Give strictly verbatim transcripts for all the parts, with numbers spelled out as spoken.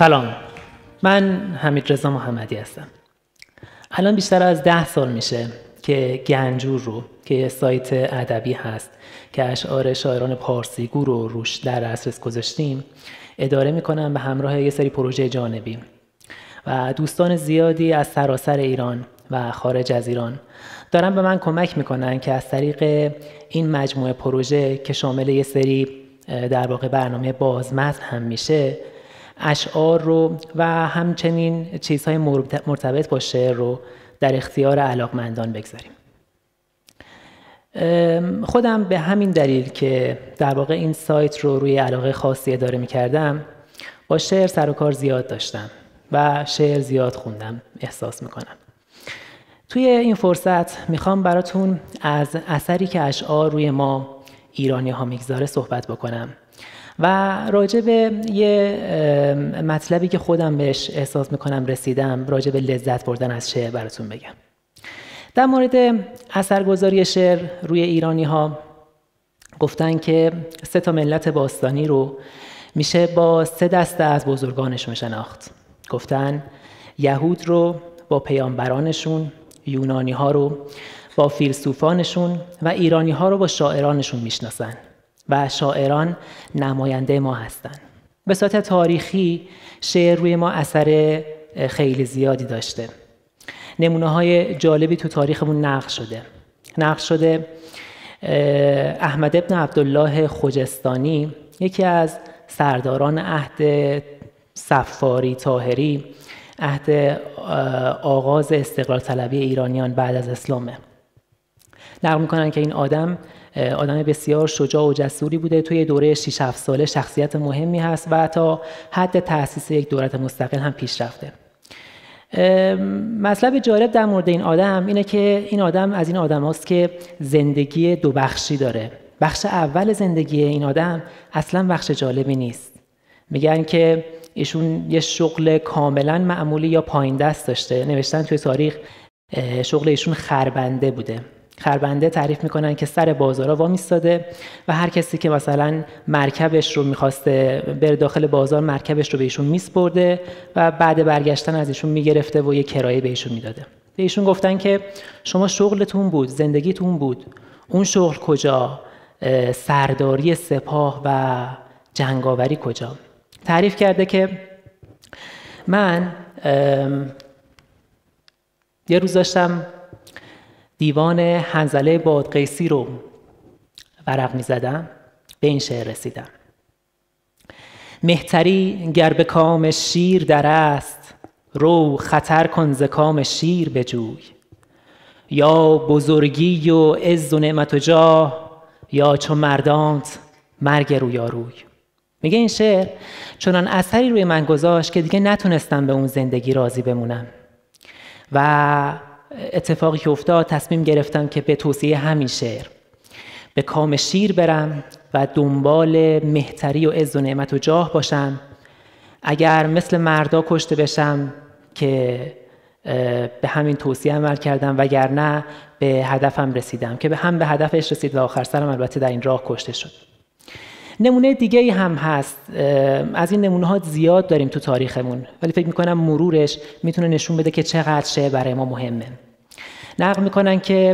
سلام، من حمیدرضا محمدی هستم. الان بیشتر از ده سال میشه که گنجور رو که یه سایت ادبی هست که اشعار شاعران پارسیگو رو روش در دسترس گذاشتیم اداره میکنم به همراه یه سری پروژه جانبی و دوستان زیادی از سراسر ایران و خارج از ایران دارن به من کمک میکنن که از طریق این مجموعه پروژه که شامل یه سری در واقع برنامه بازمتن هم میشه اشعار رو و همچنین چیزهای مرتبط با شعر رو در اختیار علاقمندان بگذاریم. خودم به همین دلیل که در واقع این سایت رو روی علاقه خاصی اداره میکردم با شعر سر و کار زیاد داشتم و شعر زیاد خوندم احساس میکنم. توی این فرصت میخوام براتون از اثری که اشعار روی ما ایرانی ها میگذاره صحبت بکنم و راجع به یه مطلبی که خودم بهش احساس میکنم رسیدم راجع به لذت بردن از شعر براتون بگم. در مورد اثرگذاری شعر روی ایرانی ها گفتن که سه تا ملت باستانی رو میشه با سه دسته از بزرگانشون شناخت. گفتن یهود رو با پیامبرانشون، یونانی ها رو با فیلسوفانشون و ایرانی ها رو با شاعرانشون میشناسن و شاعران نماینده ما هستن. به صورت تاریخی شعر روی ما اثر خیلی زیادی داشته. نمونه های جالبی تو تاریخمون نقل شده. نقل شده احمد ابن عبدالله خجستانی یکی از سرداران عهد صفاری طاهری، عهد آغاز استقلال طلبی ایرانیان بعد از اسلامه. نقل میکنن که این آدم آدم بسیار شجاع و جسوری بوده، توی دوره شش هفت ساله شخصیت مهمی هست و تا حد تأسیس یک دولت مستقل هم پیش رفته. مطلب جالب در مورد این آدم اینه که این آدم از این آدم هاست که زندگی دو بخشی داره. بخش اول زندگی این آدم اصلا بخش جالبی نیست. میگن که ایشون یه شغل کاملا معمولی یا پایین دست داشته. نوشتن توی تاریخ شغل ایشون خربنده بوده. خربنده تعریف میکنن که سر بازارا وامیستاده و هر کسی که مثلا مرکبش رو میخواسته بره داخل بازار مرکبش رو به ایشون میسپرده و بعد برگشتن از ایشون میگرفته و یه کرایه به ایشون میداده. به ایشون گفتن که شما شغلتون بود، زندگیتون بود، اون شغل کجا؟ سرداری سپاه و جنگاوری کجا؟ تعریف کرده که من یه روز داشتم دیوان حنظله بادغیسی رو ورق می زدم، به این شعر رسیدم: مهتری گر به کام شیر در است، رو خطر کن ز کام شیر بجوی. یا بزرگی و عز و نعمت و جاه، یا چو مردانت مرگ رویاروی. میگه این شعر چنان اثری روی من گذاشت که دیگه نتونستم به اون زندگی راضی بمونم و اتفاقی که افتاد تصمیم گرفتم که به توصیه همین شعر به کام شیر برم و دنبال مهتری و عز و نعمت و جاه باشم. اگر مثل مردا کشته بشم که به همین توصیه عمل کردم، وگرنه به هدفم رسیدم که به هم به هدفش رسید و آخر سرم البته در این راه کشته شد. نمونه دیگه ای هم هست. از این نمونه ها زیاد داریم تو تاریخمون، ولی فکر میکنم مرورش میتونه نشون بده که چقدر شعر برای ما مهمه. نقل میکنن که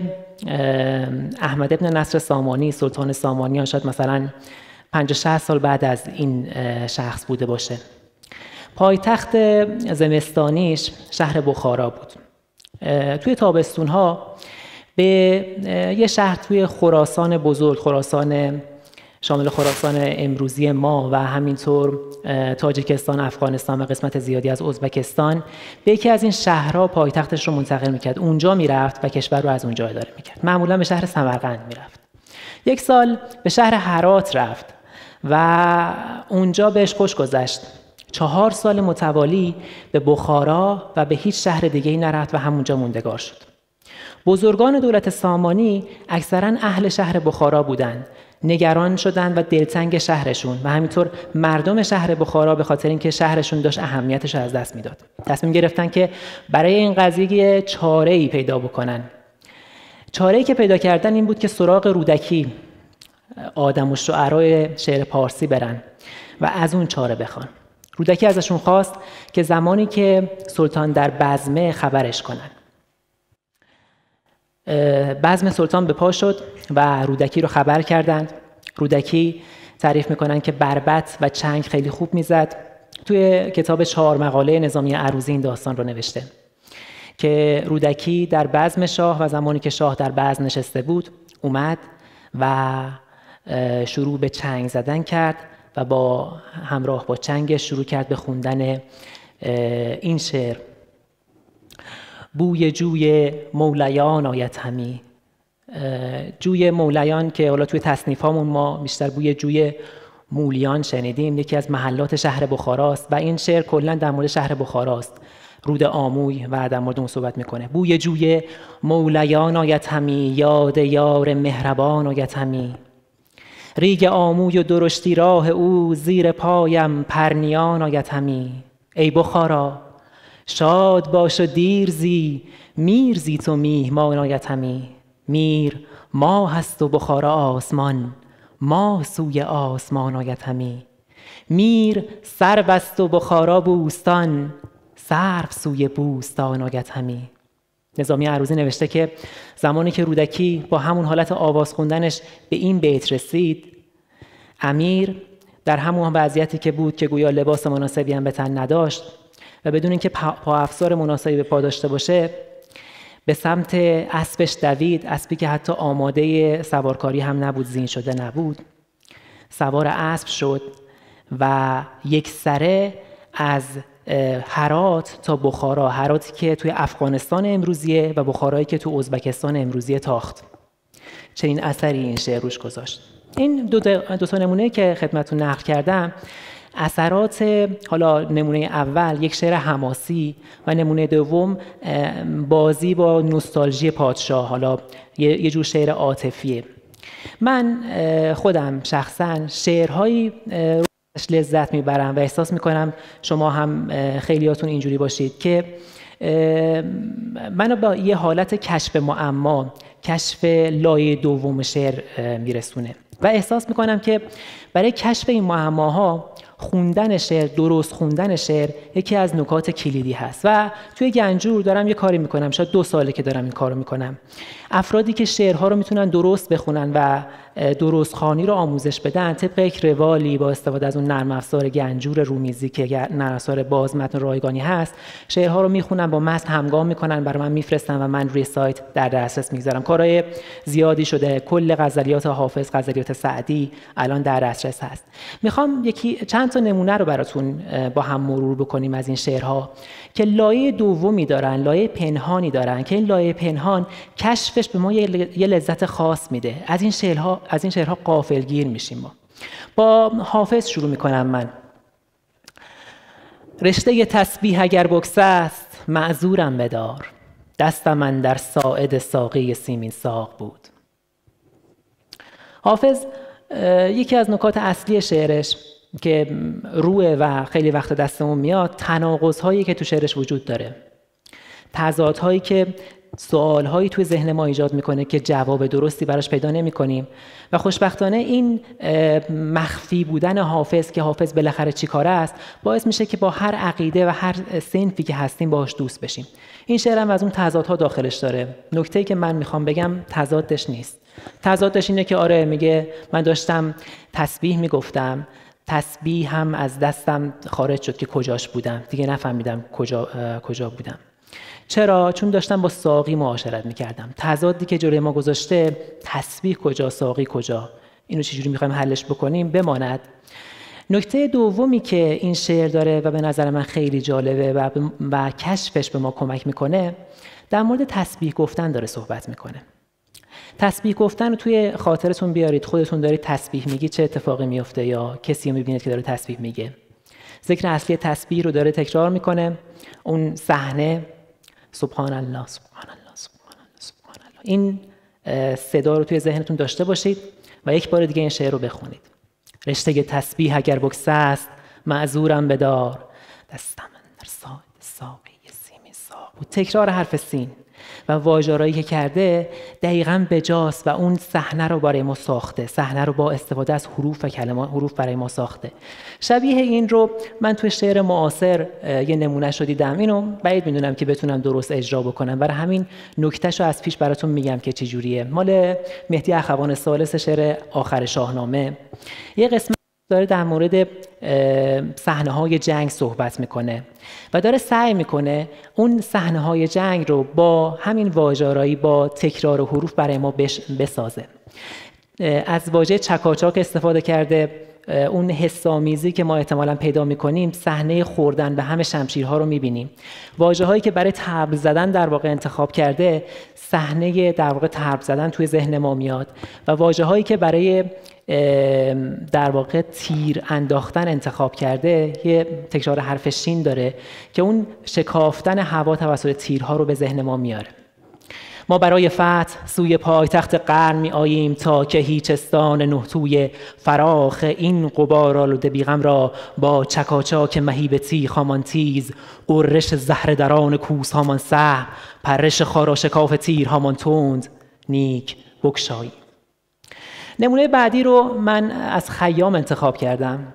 احمد ابن نصر سامانی، سلطان سامانیان، شاید مثلا پنجاه شصت سال بعد از این شخص بوده باشه، پایتخت زمستانیش شهر بخارا بود. توی تابستونها به یه شهر توی خراسان بزرگ، خراسان شامل خراسان امروزی ما و همینطور تاجیکستان، افغانستان و قسمت زیادی از ازبکستان، به یکی از این شهرها پایتختش رو منتقل میکرد. اونجا میرفت و کشور رو از اونجا اداره میکرد. معمولا به شهر سمرقند میرفت. یک سال به شهر هرات رفت و اونجا بهش خوش گذشت. چهار سال متوالی به بخارا و به هیچ شهر دیگه‌ای نرفت و همونجا موندگار شد. بزرگان دولت سامانی اکثرا اهل شهر بخارا بودند. نگران شدند و دلتنگ شهرشون و همینطور مردم شهر بخارا به خاطر اینکه شهرشون داشت اهمیتش رو از دست میداد. تصمیم گرفتن که برای این قضیه چاره‌ای پیدا بکنن. چاره‌ای که پیدا کردن این بود که سراغ رودکی، آدم و شعرای شعر پارسی برن و از اون چاره بخوان. رودکی ازشون خواست که زمانی که سلطان در بزمه خبرش کنن. بزم سلطان به پا شد و رودکی رو خبر کردند. رودکی تعریف میکنن که بربط و چنگ خیلی خوب میزد. توی کتاب چهار مقاله نظامی عروضی این داستان رو نوشته که رودکی در بزم شاه و زمانی که شاه در بزم نشسته بود اومد و شروع به چنگ زدن کرد و با همراه با چنگش شروع کرد به خوندن این شعر: بوی جوی مولیان آید همی. جوی مولیان که حالا توی تصنیف هامون ما بیشتر بوی جوی مولیان شنیدیم، یکی از محلات شهر بخاراست و این شعر کلا در مورد شهر بخاراست، رود آموی و در مورد اون صحبت میکنه. بوی جوی مولیان آید همی، یاد یار مهربان آید همی. ریگ آموی و درشتی راه او، زیر پایم پرنیان آید همی. ای بخارا شاد باش و دیر زی، میر زی تو میهمان آید همی. میر ماه است و بخارا آسمان، ماه سوی آسمان آید همی. میر سرو است و بخارا بوستان، سرو سوی بوستان آید همی. نظامی عروضی نوشته که زمانی که رودکی با همون حالت آواز خوندنش به این بیت رسید، امیر در همون وضعیتی که بود که گویا لباس مناسبی هم به تن نداشت و بدون اینکه پا افسار مناسبی به پا داشته باشه به سمت اسبش دوید. اسبی که حتی آماده سوارکاری هم نبود، زین شده نبود، سوار اسب شد و یک سره از هرات تا بخارا، هراتی که توی افغانستان امروزیه و بخارایی که توی ازبکستان امروزیه تاخت. چنین اثری این شعر روش گذاشت. این دو, دو تا نمونه که خدمتتون نقل کردم اثرات، حالا نمونه اول یک شعر حماسی و نمونه دوم بازی با نوستالژی پادشاه، حالا یه جور شعر عاطفیه. من خودم شخصا شعرهایی روش لذت میبرم و احساس میکنم شما هم خیلیاتون اینجوری باشید که منو با یه حالت کشف معما، کشف لایه دوم شعر میرسونه و احساس میکنم که برای کشف این معماها خوندن شعر، درست خوندن شعر یکی از نکات کلیدی هست. و توی گنجور دارم یه کاری میکنم، شاید دو ساله که دارم این کارو میکنم. افرادی که شعرها رو میتونن درست بخونن و درست خوانی رو آموزش بدن، طبق یک روالی با استفاده از اون نرم افزار گنجور رومیزی که نرم افزار باز متن رایگانی هست، شعرها رو میخونن، با متن همگام میکنن، برای من میفرستن و من روی سایت در دسترس میذارم. کارهای زیادی شده، کل غزلیات حافظ، غزلیات سعدی الان در دسترس هست. میخوام یکی چند تا نمونه رو براتون با هم مرور بکنیم از این شعرها که لایه دومی دارن، لایه پنهانی دارن که این لایه پنهان کشفش به ما یه لذت خاص میده. از این شعرها از این شعرها غافلگیر میشیم. ما با حافظ شروع میکنم. من رشته تسبیح اگر بکس است، معذورم بدار، دستم من در ساعد ساقی سیمین ساق بود. حافظ یکی از نکات اصلی شعرش که روه و خیلی وقت دستمون میاد، تناقض‌هایی که تو شعرش وجود داره، تضادهایی که سوالهایی توی ذهن ما ایجاد میکنه که جواب درستی براش پیدا نمیکنیم و خوشبختانه این مخفی بودن حافظ که حافظ بالاخره چی کاره است باعث میشه که با هر عقیده و هر صنفی که هستیم باهاش دوست بشیم. این شعر هم از اون تضادها داخلش داره. نکته‌ای که من میخوام بگم تضادش نیست. تضادش اینه که آره میگه من داشتم تسبیح میگفتم، تسبیح هم از دستم خارج شد که کجاش بودم، دیگه نفهمیدم کجا کجا بودم. چرا؟ چون داشتم با ساقی معاشرت میکردم. تضادی که جلوی ما گذاشته، تسبیح کجا، ساقی کجا، اینو چجوری میخوایم حلش بکنیم بماند. نکته دومی که این شعر داره و به نظر من خیلی جالبه و, و کشفش به ما کمک میکنه، در مورد تسبیح گفتن داره صحبت میکنه. تسبیح گفتن رو توی خاطرتون بیارید، خودتون دارید تسبیح میگی چه اتفاقی میفته یا کسی رو میبینید که داره تسبیح میگه. ذکر اصلی تسبیح رو داره تکرار میکنه. اون صحنه سبحان الله سبحان الله سبحان الله سبحان الله، این صدا رو توی ذهنتون داشته باشید و یک بار دیگه این شعر رو بخونید. رشته تسبیح اگر بکس است، معذورم بدار، دستم در ساعد ساقی سیمین ساق بود. تکرار حرف سین. و واژه‌آرایی که کرده دقیقاً بجاست و اون صحنه رو برای ما ساخته، صحنه رو با استفاده از حروف و کلمات حروف برای ما ساخته. شبیه این رو من توی شعر معاصر یه نمونه‌شو دیدم. اینو بعید میدونم که بتونم درست اجرا بکنم، برای همین نکتهشو از پیش براتون میگم که چه جوریه. مال مهدی اخوان ثالث، شعر آخر شاهنامه. یه قسمت داره در مورد صحنه‌های جنگ صحبت میکنه و داره سعی میکنه اون صحنه‌های جنگ رو با همین واژه‌آرایی، با تکرار حروف برای ما بسازه. از واژه چکاچاک استفاده کرده. اون حس‌آمیزی که ما احتمالاً پیدا میکنیم، صحنه خوردن به هم شمشیرها رو میبینیم. واژه‌هایی که برای طبل زدن در واقع انتخاب کرده، صحنه در واقع طبل زدن توی ذهن ما میاد و واژه‌هایی که برای در واقع تیر انداختن انتخاب کرده، یه تکرار حرف شین داره که اون شکافتن هوا توسط تیرها رو به ذهن ما میاره. ما برای فتح سوی پایتخت قرن می آییم تا که هیچستان نه توی فراخ این غبار آلوده بیغم را با چکاچاک مهیب تیغ هامان تیز، غرش زهر دران کوس هامان سهم، پرش خاراشکاف تیر هامان تند نیک بگشایی. نمونه بعدی رو من از خیام انتخاب کردم.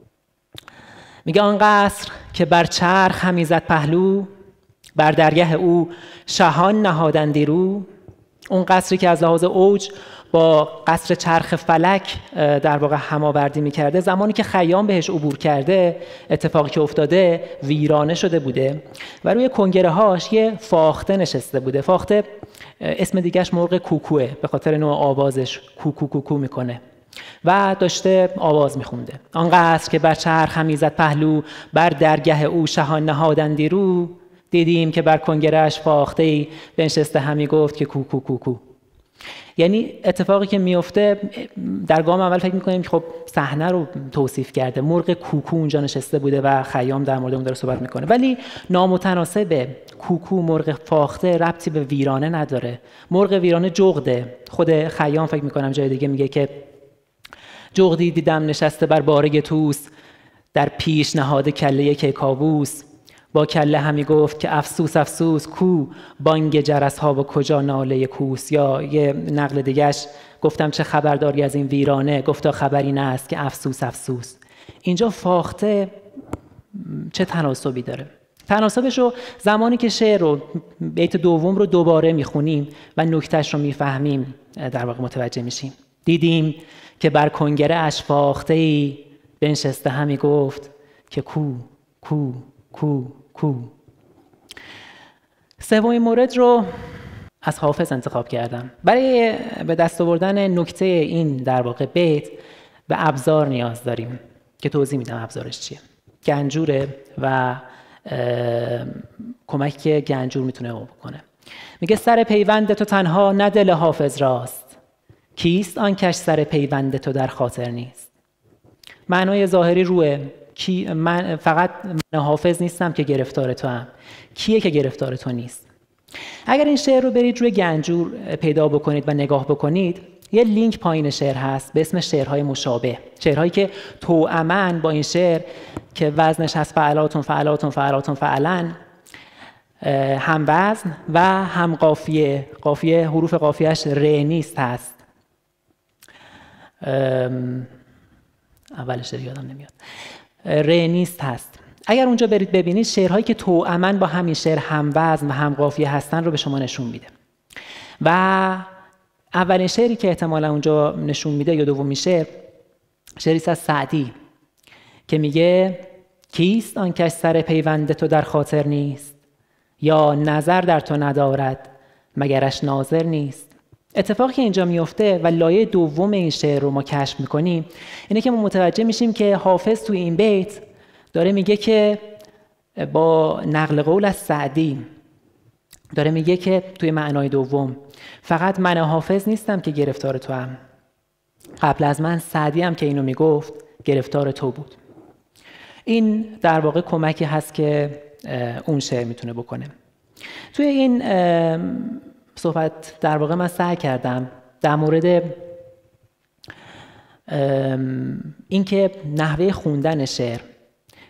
میگه آن قصر که بر چرخ همی زد پهلو، بر درگه او شهان نهادندی رو. اون قصری که از لحاظ اوج با قصر چرخ فلک در واقع هماوردی میکرده، زمانی که خیام بهش عبور کرده اتفاقی که افتاده ویرانه شده بوده و روی کنگره هاش یه فاخته نشسته بوده. فاخته اسم دیگهش مرغ کوکوه، به خاطر نوع آوازش کوکو کوکو میکنه و داشته آواز میخونده. آن قصر که بر چرخ همی زد پهلو، بر درگه او شهان نهادندی رو. دیدیم که بر کنگره‌اش فاخته‌ای بنشسته همی گفت که کوکو کوکو. یعنی اتفاقی که میفته در گام اول فکر میکنیم که خب صحنه رو توصیف کرده، مرغ کوکو اونجا نشسته بوده و خیام در مورد اون داره صحبت میکنه، ولی نامتناسبه. کوکو مرغ فاخته ربطی به ویرانه نداره. مرغ ویرانه جغده. خود خیام فکر میکنم جای دیگه میگه که جغدی دیدم نشسته بر باره توس، در پیش نهاده کله کیکاووس. با کله همی گفت که افسوس افسوس کو، بانگ جرس ها و کجا ناله کوس. یا یه نقل دیگهش گفتم چه خبرداری از این ویرانه، گفتا خبر این است که افسوس افسوس. اینجا فاخته چه تناسبی داره؟ تناسبش رو زمانی که شعر رو بیت دوم رو دوباره میخونیم و نکتهش رو میفهمیم در واقع متوجه میشیم. دیدیم که بر کنگره اش فاخته‌ای بنشسته همی گفت که کو کو کو کو. سومین مورد رو از حافظ انتخاب کردم. برای به دست آوردن نکته این در واقع بیت به ابزار نیاز داریم که توضیح میدم ابزارش چیه. گنجوره و کمکی که گنجور میتونه بکنه. میگه سر پیوند تو تنها نه دل حافظ راست، کیست آن کش سر پیوند تو در خاطر نیست. معنای ظاهری روه، کی من فقط من حافظ نیستم که گرفتار تو هم، کیه که گرفتار تو نیست. اگر این شعر رو برید روی گنجور پیدا بکنید و نگاه بکنید، یه لینک پایین شعر هست به اسم شعرهای مشابه، شعرهایی که توأماً با این شعر که وزنش هست فعلاتون فعلاتون فعلاتون فعلن، هم وزن و هم قافیه. قافیه حروف قافیهش ر نیست هست. اولش یادم نمیاد. ر نیست هست. اگر اونجا برید ببینید شعرهایی که توأماً با همین شعر هم وزن و هم قافیه هستن رو به شما نشون میده. و اولین شعری که احتمالا اونجا نشون میده یا دومین شعر، شعری از سعدی که میگه کیست آن کس سر پیوند تو در خاطر نیست، یا نظر در تو ندارد مگرش ناظر نیست. اتفاقی که اینجا میفته و لایه دوم این شعر رو ما کشف میکنیم اینه که ما متوجه میشیم که حافظ توی این بیت داره میگه که با نقل قول از سعدی داره میگه که توی معنای دوم فقط من حافظ نیستم که گرفتار تو هم، قبل از من سعدی هم که اینو میگفت گرفتار تو بود. این در واقع کمکی هست که اون شعر میتونه بکنه. توی این صحبت در واقع من سعی کردم در مورد اینکه نحوه خوندن شعر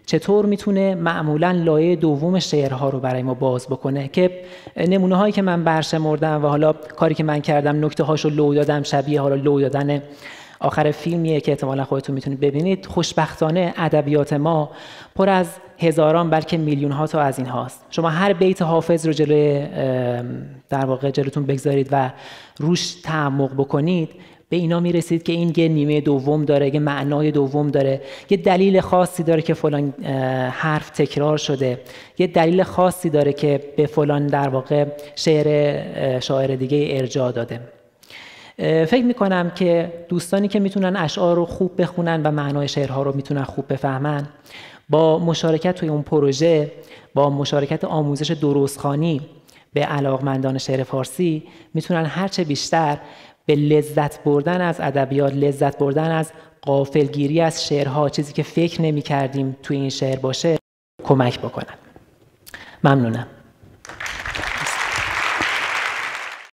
چطور میتونه معمولاً لایه دوم شعرها رو برای ما باز بکنه که نمونه هایی که من برشمردم و حالا کاری که من کردم نکته هاشو لو دادم، شبیه حالا لو دادن آخر فیلمیه که احتمالاً خودتون میتونید ببینید. خوشبختانه ادبیات ما پر از هزاران بلکه میلیون ها تا از این هاست. شما هر بیت حافظ رو جلوی در واقع جلوتون بگذارید و روش تعمق بکنید، به اینا میرسید که این یه نیمه دوم داره، یه معنای دوم داره، یه دلیل خاصی داره که فلان حرف تکرار شده، یه دلیل خاصی داره که به فلان در واقع شعر شاعر دیگه ارجاع داده. فکر میکنم که دوستانی که میتونن اشعار رو خوب بخونن و معنای شعرها رو میتونن خوب بفهمن، با مشارکت توی اون پروژه، با مشارکت آموزش درستخوانی به علاقمندان شعر فارسی، میتونن هرچه بیشتر به لذت بردن از ادبیات، لذت بردن از غافلگیری از شعرها، چیزی که فکر نمی کردیم توی این شعر باشه، کمک بکنن. ممنونم.